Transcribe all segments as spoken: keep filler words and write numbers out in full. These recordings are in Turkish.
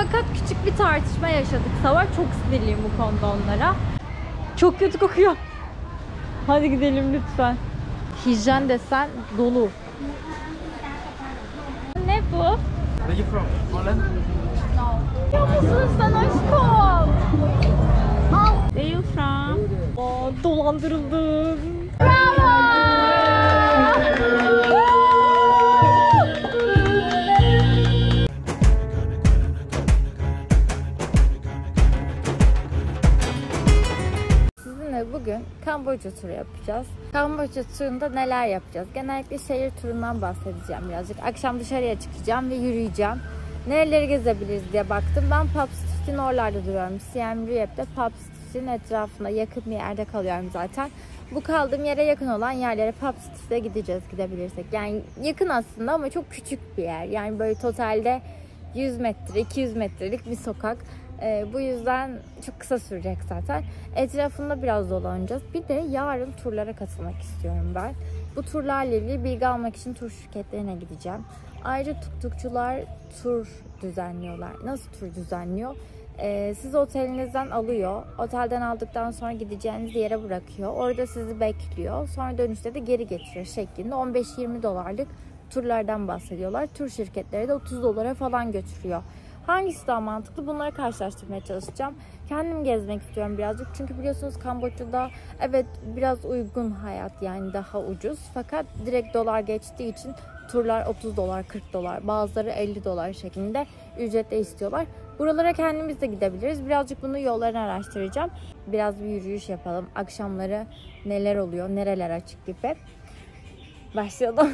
Fakat küçük bir tartışma yaşadık sabah. Çok sinirliyim bu konuda onlara. Çok kötü kokuyor. Hadi gidelim lütfen. Hijyen desen dolu. Ne bu? Where you from? Holland? Ya musun sen aşkım? Where you from? Aa, dolandırıldım. Bravo! Sizinle bugün Kamboçya turu yapacağız. Kamboçya turunda neler yapacağız? Genellikle şehir turundan bahsedeceğim birazcık. Akşam dışarıya çıkacağım ve yürüyeceğim. Nereleri gezebiliriz diye baktım. Ben Pub Street'in oralarda duruyorum. Siem Reap'te Pub Street'in etrafında yakın bir yerde kalıyorum zaten. Bu kaldığım yere yakın olan yerlere Pub Street'e gideceğiz gidebilirsek. Yani yakın aslında ama çok küçük bir yer. Yani böyle totalde yüz metre, iki yüz metrelik bir sokak. Ee, bu yüzden çok kısa sürecek zaten. Etrafında biraz dolanacağız. Bir de yarın turlara katılmak istiyorum ben. Bu turlarla ilgili bilgi almak için tur şirketlerine gideceğim. Ayrıca tuktukçular tur düzenliyorlar. Nasıl tur düzenliyor? Ee, sizi otelinizden alıyor. Otelden aldıktan sonra gideceğiniz yere bırakıyor. Orada sizi bekliyor. Sonra dönüşte de geri getiriyor şeklinde. on beş yirmi dolarlık turlardan bahsediyorlar. Tur şirketleri de otuz dolara falan götürüyor. Hangisi daha mantıklı? Bunları karşılaştırmaya çalışacağım. Kendim gezmek istiyorum birazcık. Çünkü biliyorsunuz Kamboçya'da evet biraz uygun hayat, yani daha ucuz. Fakat direkt dolar geçtiği için turlar otuz dolar, kırk dolar, bazıları elli dolar şeklinde ücretle istiyorlar. Buralara kendimiz de gidebiliriz. Birazcık bunu yollarını araştıracağım. Biraz bir yürüyüş yapalım. Akşamları neler oluyor, nereler açık gibi. Başlayalım.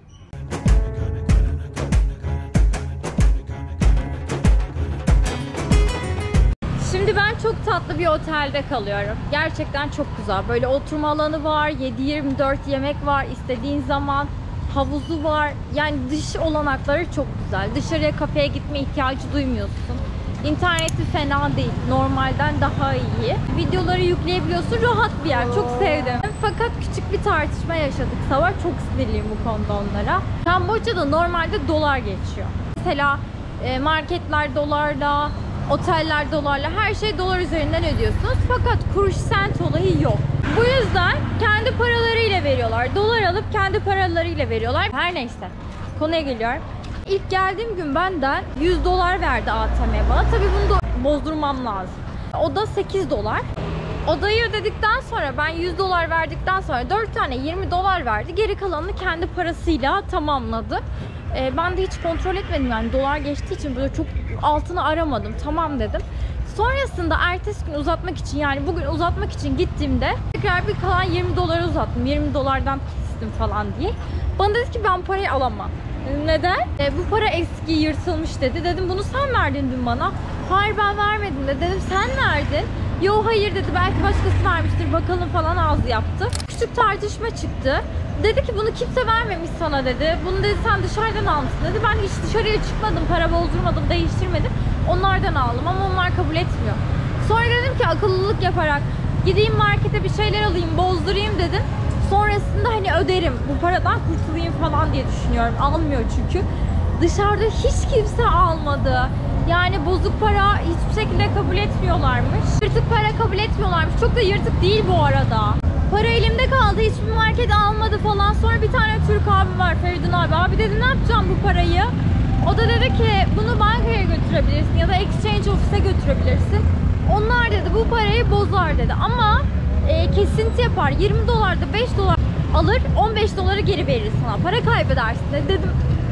Şimdi ben çok tatlı bir otelde kalıyorum. Gerçekten çok güzel. Böyle oturma alanı var, yedi yirmi dört yemek var, istediğin zaman havuzu var. Yani dış olanakları çok güzel. Dışarıya, kafeye gitme ihtiyacı duymuyorsun. İnterneti fena değil. Normalden daha iyi. Videoları yükleyebiliyorsun. Rahat bir yer. Çok sevdim. Fakat küçük bir tartışma yaşadık sabah. Çok sinirliyim bu konuda onlara. Kamboçya'da normalde dolar geçiyor. Mesela marketler dolarla, oteller dolarla, her şey dolar üzerinden ödüyorsunuz. Fakat kuruş sent olayı yok. Bu yüzden kendi paralarıyla veriyorlar. Dolar alıp kendi paralarıyla veriyorlar. Her neyse. Konuya geliyorum. İlk geldiğim gün benden yüz dolar verdi A T M bana. Tabii bunu da bozdurmam lazım. O da sekiz dolar. Odayı ödedikten sonra, ben yüz dolar verdikten sonra dört tane yirmi dolar verdi. Geri kalanını kendi parasıyla tamamladı. Ee, ben de hiç kontrol etmedim, yani dolar geçtiği için böyle çok altını aramadım. Tamam dedim. Sonrasında ertesi gün uzatmak için, yani bugün uzatmak için gittiğimde tekrar bir kalan yirmi dolara uzattım. yirmi dolardan kestim falan diye. Bana dedi ki ben parayı alamam. Neden? E, bu para eski, yırtılmış dedi. Dedim bunu sen verdin dün bana. Hayır ben vermedim de. Dedim sen verdin. Yo hayır dedi, belki başkası vermiştir bakalım falan, ağzı yaptı. Küçük tartışma çıktı. Dedi ki bunu kimse vermemiş sana dedi. Bunu dedi sen dışarıdan almışsın dedi. Ben hiç dışarıya çıkmadım, para bozdurmadım, değiştirmedim. Onlardan aldım ama onlar kabul etmiyor. Sonra dedim ki akıllılık yaparak gideyim markete bir şeyler alayım, bozdurayım dedim. Sonrasında hani öderim, bu paradan kurtulayım falan diye düşünüyorum. Almıyor çünkü. Dışarıda hiç kimse almadı. Yani bozuk para hiçbir şekilde kabul etmiyorlarmış. Yırtık para kabul etmiyorlarmış. Çok da yırtık değil bu arada. Para elimde kaldı, hiçbir market almadı falan. Sonra bir tane Türk abi var, Feridun abi. Abi dedim ne yapacağım bu parayı? O da dedi ki bunu bankaya götürebilirsin ya da exchange ofise götürebilirsin. Onlar dedi bu parayı bozar dedi ama e, kesinti yapar. yirmi dolarda beş dolar alır, on beş doları geri verir sana. Para kaybedersin dedi. Dedim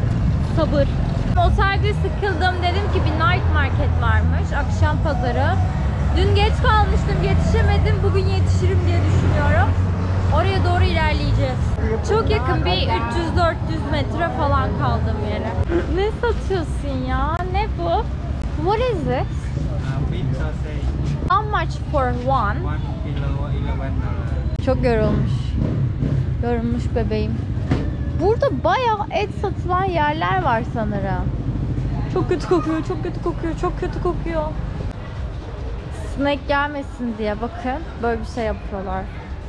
sabır. Otelde sıkıldım, dedim ki bir night market varmış, akşam pazarı. Dün geç kalmıştım, yetişemedim, bugün yetişirim diye düşünüyorum. Oraya doğru ilerleyeceğiz. Çok yakın, bir üç yüz dört yüz metre falan kaldığım yere. Ne satıyorsun ya? Ne bu? What is this? How much for one? Çok yorulmuş. Yorulmuş bebeğim. Burada bayağı et satılan yerler var sanırım. Çok kötü kokuyor, çok kötü kokuyor, çok kötü kokuyor. Sinek gelmesin diye bakın böyle bir şey yapıyorlar.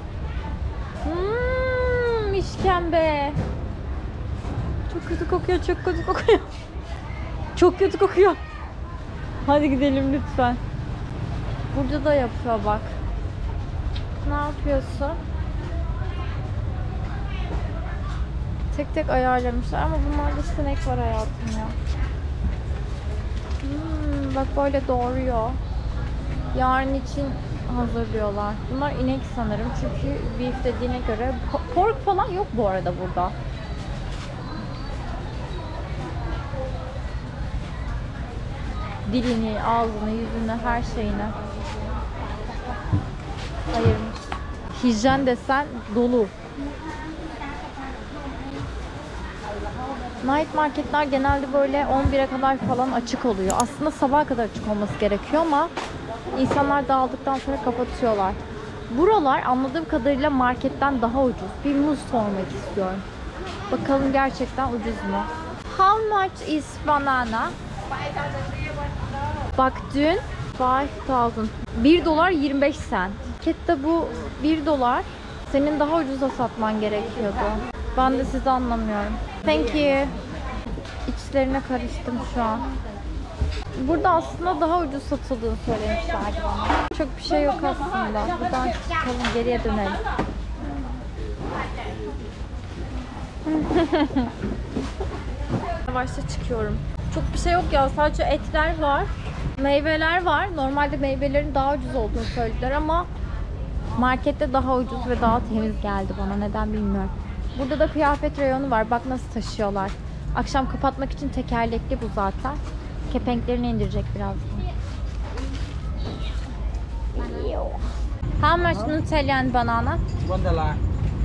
Hmm, işkembe. Çok kötü kokuyor, çok kötü kokuyor. Çok kötü kokuyor. Hadi gidelim lütfen. Burada da yapıyor bak. Ne yapıyorsun? Tek tek ayarlamışlar ama bunlarda sinek var hayatım ya. Hmm, bak böyle doğuruyor. Yarın için hazırlıyorlar. Bunlar inek sanırım çünkü beef dediğine göre pork falan yok bu arada burada. Dilini, ağzını, yüzünü, her şeyini ayırmış. Hijyen desen dolu. Night marketler genelde böyle on bire kadar falan açık oluyor. Aslında sabaha kadar açık olması gerekiyor ama insanlar dağıldıktan sonra kapatıyorlar. Buralar anladığım kadarıyla marketten daha ucuz. Bir muz sormak istiyorum. Bakalım gerçekten ucuz mu? How much is banana? Bak dün beş bin. bir dolar yirmi beş cent. Markette bu bir dolar. Senin daha ucuza satman gerekiyordu. Ben de sizi anlamıyorum. Thank you. İçlerine karıştım şu an. Burada aslında daha ucuz satıldığını söylemişlerdi bana. Çok bir şey yok aslında. Buradan çıkalım, geriye dönelim. Yavaşça çıkıyorum. Çok bir şey yok ya. Sadece etler var. Meyveler var. Normalde meyvelerin daha ucuz olduğunu söylediler ama markette daha ucuz ve daha temiz geldi bana. Neden bilmiyorum. Burada da kıyafet reyonu var. Bak nasıl taşıyorlar. Akşam kapatmak için tekerlekli bu zaten. Kepenklerini indirecek birazdan. How much Nutella and banana? One dollar.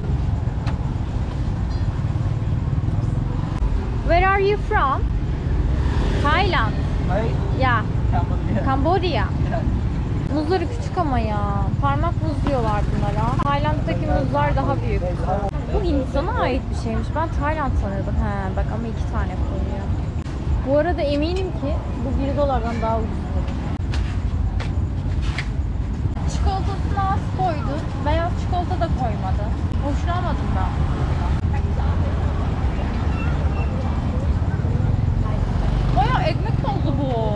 Where are you from? Thailand. Hey, Yeah. Cambodia. Cambodia. Muzları küçük ama ya. Parmak muz diyorlar bunlara. Tayland'daki muzlar daha büyük. Bu Hindistan'a ait bir şeymiş. Ben Tayland sanıyordum. He, bak ama iki tane koyuyor. Bu arada eminim ki bu bir dolardan daha ucuz. Çikolatasını az koydu. Beyaz çikolata da koymadı. Hoşlanmadım ben. Bayağı ekmek oldu bu.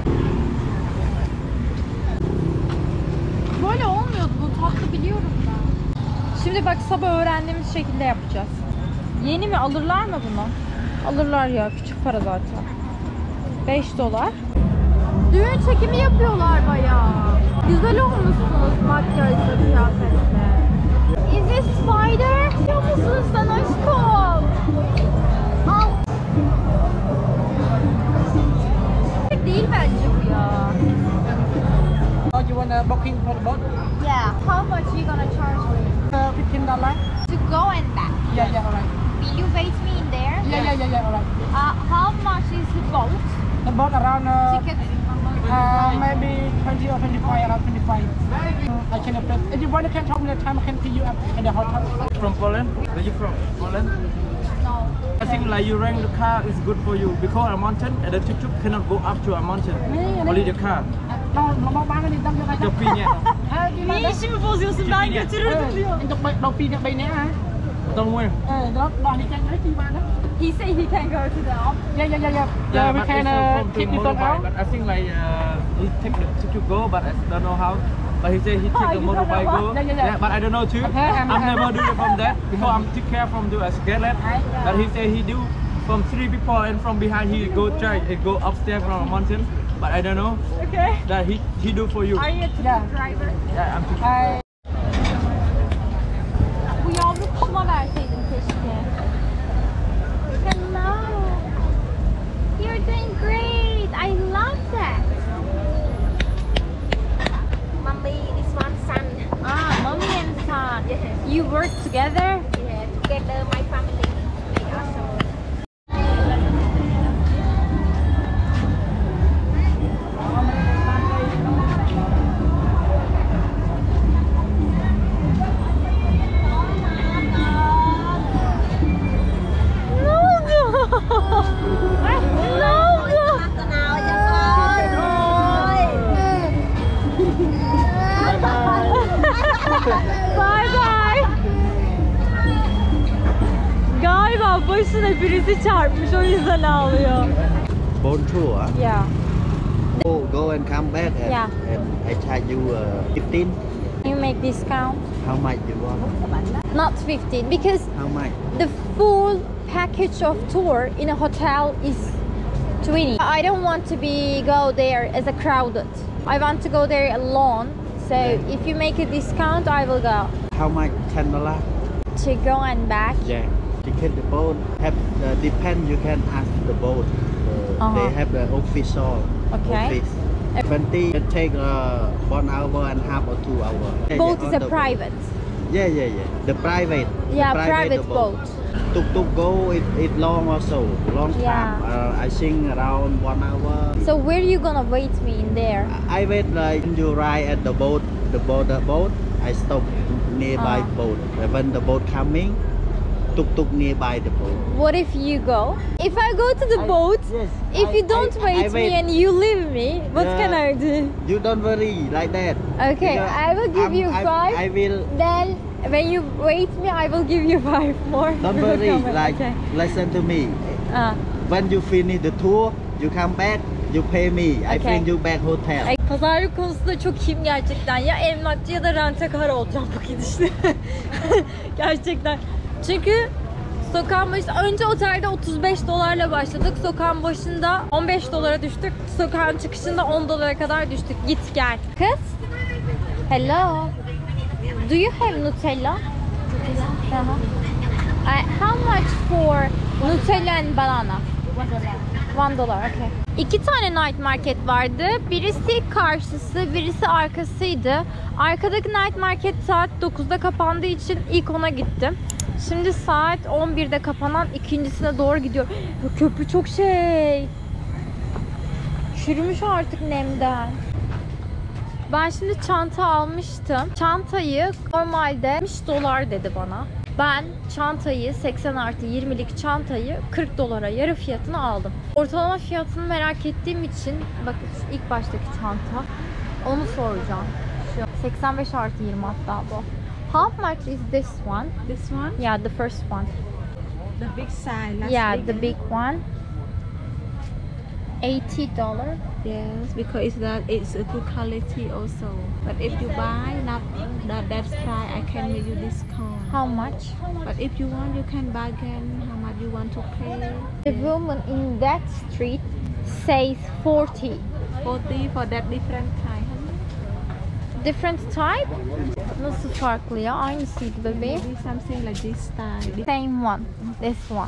Böyle olmuyordu bu tatlı, biliyorum ben. Şimdi bak sabah öğrendiğimiz şekilde yapacağız. Yeni mi, alırlar mı bunu? Alırlar ya, küçük para zaten. beş dolar. Düğün çekimi yapıyorlar bayağı. Güzel olmuşsunuz makyajla, kıyafetle. Is it spider? Yapıyor musun sen aşkım? Al. Değil bence bu ya. Oh, you want a booking for the boat? Yeah. How much you gonna charge me? Uh, fifteen dollars. To go and back. Yeah, yeah, alright. Will you wait me in there? Yeah, yeah, yeah, yeah, alright. Uh, how much is the boat? The boat around uh, Ticket. uh maybe twenty or twenty-five, around twenty-five. Uh, I can apply. If you want, you can tell me the time. I can pick you up at the hotel. From Poland? Where you from? Poland? No. I think like you rent the car is good for you because a mountain and the tuk-tuk cannot go up to a mountain. Only the car. No, no, no, bán cái gì tâm cho cái Cho pin nhẹ không? Niye işimi bozuyorsun? Ben götürürdüm diyor. anh chụp đầu pin này bay nè hả? Don't worry. Ờ, đó, đoàn đi chăng đấy chi bán đó. He said he can go to the office. Yeah, yeah, yeah, yeah. Yeah, Yeah, we but can it's uh, from keep to this one motorbike, out. but I think like uh, he take the tuk-tuk go, but I don't know how. But he said he take the you don't know motorbike what? go. Yeah, yeah, yeah. but I don't know too. Okay, I'm- I'm I'm- never do it from that because I'm too care from do a skelet. But he said he do from three people and from behind he go try and go upstairs from a mountain. But I don't know Okay. that he he do for you. Are you a tuk-tuk Yeah. driver? Yeah, I'm too. I, Bu yavru kuşuma verseydin keşke. Hello. You're doing great. I love that. Mommy, this one son. Ah, mommy and son. You work together? Yeah, together my family. They also. Ne oldu? Ne oldu? Bye bye. Galiba başına birisi çarpmış, o yüzden ağlıyor. Bonjour. Yeah. Go, go and come back and, Yeah. and I charge you uh, fifteen. You make discount? How much you want? Not fifteen because How much? the full package of tour in a hotel is twenty. I don't want to be go there as a crowded. I want to go there alone. So if you make a discount, I will go. How much? Ten dollar. To go and back. Yeah. Ticket the boat have uh, depend. You can ask the boat. Uh, Uh-huh. They have the official Okay. office. Twenty it take uh, one hour and a half or two hour. Yeah, Boat yeah, is on a the private. boat. Yeah, yeah, yeah. The private. Yeah, the private the boat. Tuk tuk go it, it long also long time. Yeah. Uh, I think around one hour. So where you gonna wait me in there? I wait like you ride at the boat, the boat, the boat. I stop nearby Ah. boat. And when the boat coming, tuk tuk nearby the boat. What if you go? If I go to the I- boat, yes, if I- you don't I- wait, I me wait. and you leave me, what Yeah. can I do? You don't worry like that. Okay, Because I will give I'm- you I- five. I will. Then when you wait me, I will give you five more. Don't worry. Comment, Like okay. listen to me. Ah. When you finish the tour, you come back. You pay me. I Okay. bring you back hotel. Ay, pazarlık konusunda çok iyiyim gerçekten. Ya emlakçı ya da rentekar olacağım bu gidişle. Gerçekten. Çünkü sokağın başında önce otelde otuz beş dolarla başladık. Sokağın başında on beş dolara düştük. Sokağın çıkışında on dolara kadar düştük. Git gel. Kız. Hello. Do you have Nutella? Uh-huh. I, how much for Nutella and banana? One dollar, okay. İki tane night market vardı. Birisi karşısı, birisi arkasıydı. Arkadaki night market saat dokuzda kapandığı için ilk ona gittim. Şimdi saat on birde kapanan ikincisine doğru gidiyorum. Köprü çok şey. Çürümüş artık nemden. Ben şimdi çanta almıştım. Çantayı normalde yetmiş dolar dedi bana. Ben çantayı seksen artı yirmilik çantayı kırk dolara yarı fiyatına aldım. Ortalama fiyatını merak ettiğim için bakın şu ilk baştaki çanta onu soracağım. Şu seksen beş artı yirmi hatta bu. How much is this one? This one, Yeah, the first one. the big size. Last Yeah, big. the big one. eighty dollars. Yes, because it's that it's a good quality also. But if you buy not that that's price, I can make you discount. How much? But if you want, you can bargain how much you want to pay. The woman in that street says forty. forty for that different kind. Different type? Nasıl farklı ya? Aynısıydı bebeğim. Maybe something like this style. Same one. This one.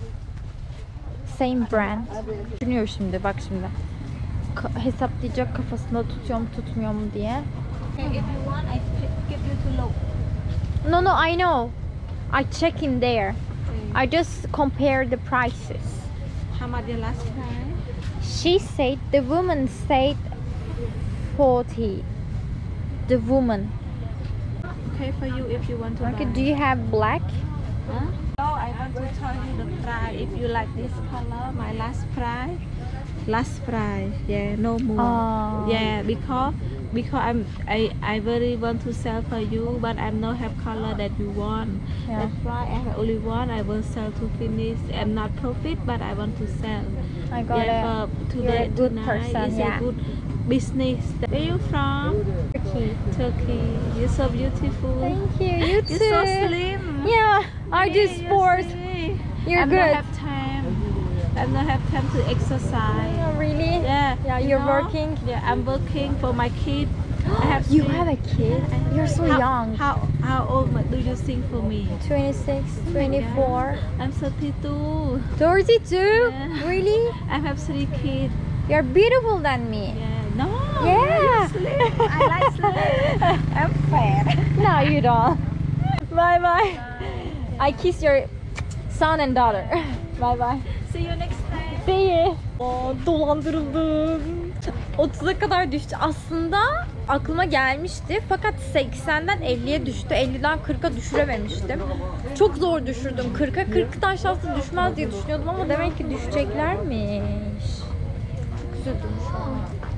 Same brand. Düşünüyor şimdi bak şimdi. Ka- hesaplayacak kafasında tutuyor mu tutmuyor mu diye. Okay, if you want, I give you to look. No no I know. I check in there. I just compare the prices. How much your last price? She said, the woman said forty. The woman. Okay for you if you want to Okay, buy. do you have black? Huh? No, I want to tell you the price. If you like this color, my last price, last price. Yeah, no more. Oh. Yeah, because because I'm I I very want to sell for you, but I no have color that you want. Yeah. That's why I have only one. I will sell to finish and not profit, but I want to sell. I got yeah, it. for You're a today good tonight person, is yeah. a good business. Where you from? Turkey. Turkey. You're so beautiful. Thank you. You too. You're so slim. Yeah, I do Yeah, you're sports. slim. You're I good. don't have time. I don't have time to exercise. Oh, really? Yeah. Yeah, you you're know? working. Yeah, I'm working for my kid. I have You three- have a kid? I- You're so how, young. How how old do you think for me? twenty-six, twenty-four, I'm thirty-two. thirty-two? Yeah. Really? I have three kids. You're beautiful than me. Yeah. No. Yeah. you're slim. I like slim. I'm fat. No, you don't. Bye bye. I kiss your son and daughter. Bye bye. See you next time. See you. Aa, dolandırıldım. otuza kadar düştü. Aslında aklıma gelmişti. Fakat seksenden elliye düştü. elliden kırka düşürememiştim. Çok zor düşürdüm kırka. kırktan şanslı düşmez diye düşünüyordum ama demek ki düşeceklermiş. Üzüldüm şu an.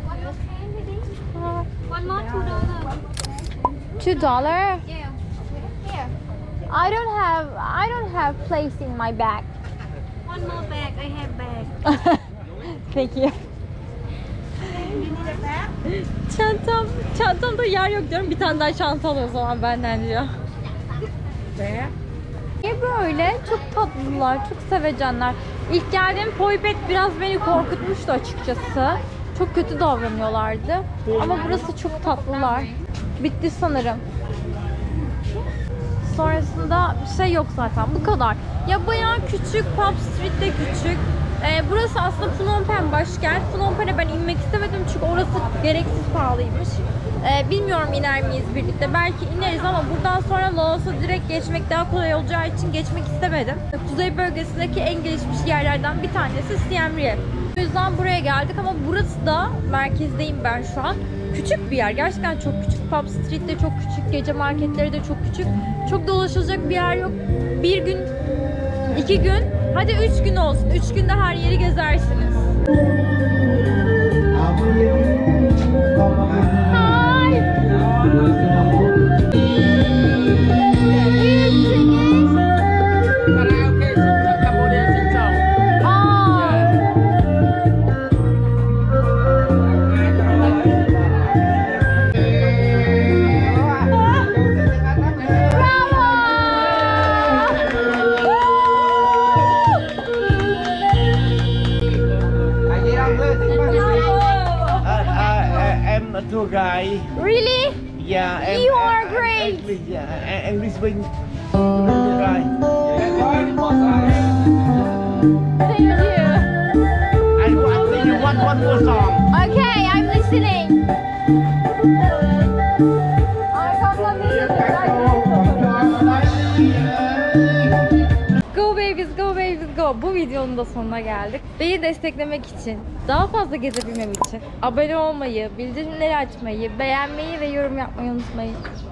One more two dollar. Two dollar? Yeah. Here. I don't have I don't have place in my bag. One more bag. I have bag. Thank you. Çantam, çantamda yer yok diyorum. Bir tane daha çanta al o zaman benden diyor. Niye böyle? Çok tatlılar, çok sevecenler. İlk geldiğim Poipet biraz beni korkutmuştu açıkçası. Çok kötü davranıyorlardı. Ama burası çok tatlılar. Bitti sanırım. Sonrasında bir şey yok zaten. Bu kadar. Ya bayağı küçük. Pub Street de küçük. Ee, burası aslında Phnom Penh başkent. Phnom Penh'e ben inmek istemedim çünkü orası gereksiz pahalıymış. Ee, bilmiyorum iner miyiz birlikte. Belki ineriz ama buradan sonra Laos'a direkt geçmek daha kolay olacağı için geçmek istemedim. Kuzey bölgesindeki en gelişmiş yerlerden bir tanesi Siem Reap. O yüzden buraya geldik ama burası da merkezdeyim ben şu an. Küçük bir yer. Gerçekten çok küçük. Pub Street de çok küçük. Gece marketleri de çok küçük. Çok dolaşılacak bir yer yok. Bir gün, iki gün, hadi üç gün olsun. Üç günde her yeri gezersiniz. Hi! Karaoke Cambodia Sing Song. Aa! Em a tour guide. Really? Yeah, em, You are em- great. English, yeah, em- English speaking tour guide. Thank you. I, I think you want one more song. Okay, I'm listening. Go babies, go babies, go. Bu videonun da sonuna geldik. Beni desteklemek için, daha fazla gezebilmem için abone olmayı, bildirimleri açmayı, beğenmeyi ve yorum yapmayı unutmayın.